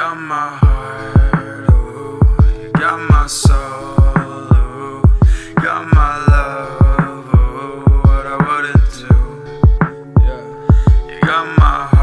got my heart, ooh, you got my soul, ooh, got my love, ooh, what I wouldn't do. Yeah, you got my heart.